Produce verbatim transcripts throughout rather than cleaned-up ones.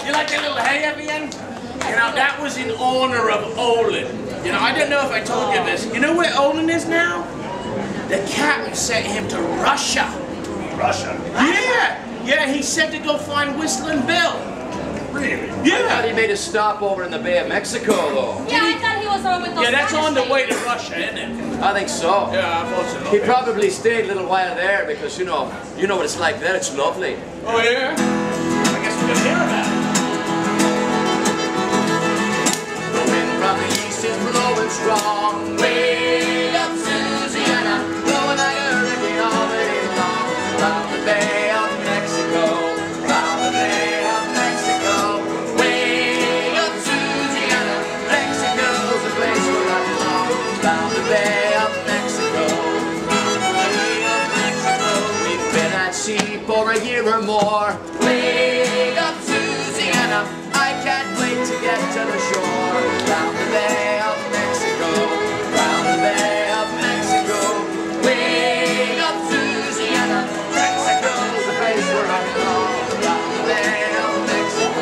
You like that little hay at the end? You know, that was in honor of Olin. You know, I don't know if I told you this. You know where Olin is now? The captain sent him to Russia. Russia? Yeah! Yeah, he said to go find Whistling Bill. Really? Yeah! I thought he made a stop over in the Bay of Mexico, though. Yeah, I thought he was over with those Yeah, that's on the Spanish way to ladies. Russia, isn't it? I think so. Yeah, I thought so. He probably stayed a little while there because, you know, you know what it's like there. It's lovely. Oh, yeah? I guess we're gonna hear about it. The wind from the east is blowing strong, way up Louisiana, blowing like a hurricane all day long. Round the Bay of Mexico, round the Bay of Mexico, way up Louisiana. Mexico's the place where I belong. Round the Bay of Mexico, round the Bay of Mexico. We've been at sea for a year or more, way up Louisiana. I can't wait to get to the shore. Round the Bay of Mexico, round the Bay of Mexico, way up Louisiana. Mexico's the place where I belong. Round the Bay of Mexico.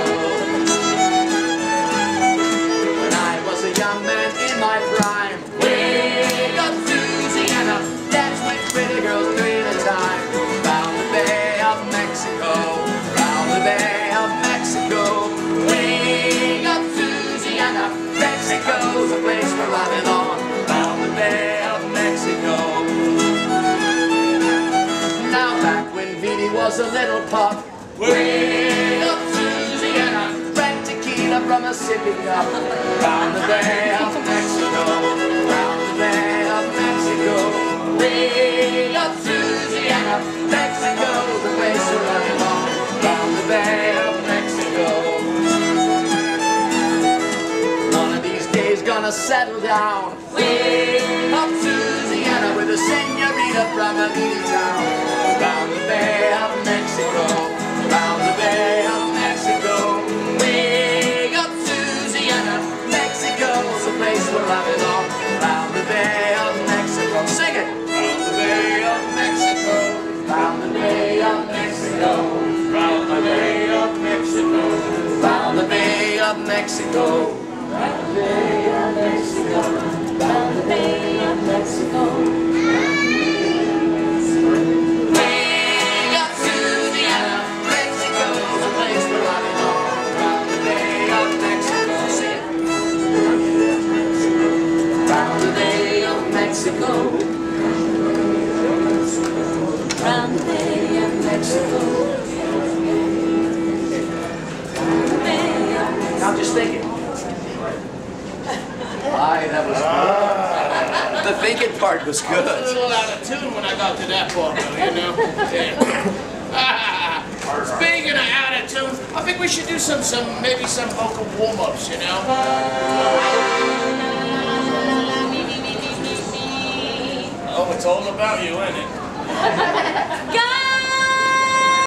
When I was a young man in my prime, way up Louisiana, danced with pretty girls three at a time. Round the Bay of Mexico, round the Bay of Mexico, way up Louisiana. Mexico's a place where I belong. Round the Bay of Mexico. Now back when Vidi was a little pup, way up Louisiana, drank tequila from a sippy cup. Round the Bay of Mexico, round the Bay of Mexico, way up Louisiana. Mexico's the place where I belong. Round the Bay of Mexico. One of these days gonna settle down, way up Louisiana, with a senorita from a little town. Round the Bay of Mexico, round the Bay of Mexico, way up Louisiana. Mexico's the place where I belong. Round the Bay of Mexico. Sing it! Round the Bay of Mexico, round the Bay of Mexico, round the Bay of Mexico, round the Bay of Mexico, round the Bay of Mexico, round the Bay of Mexico. Way up Louisiana, Mexico's the place where I belong. Round the Bay of Mexico, sing it. Round the Bay of Mexico, Round the Bay of Mexico. Now just think it. Aye, that was good. The thinking part was I was a good. little out of tune when I got to that part, though, you know? Yeah. Speaking of out of tune, I think we should do some, some maybe some vocal warm-ups, you know? Oh, it's all about you, isn't it? God!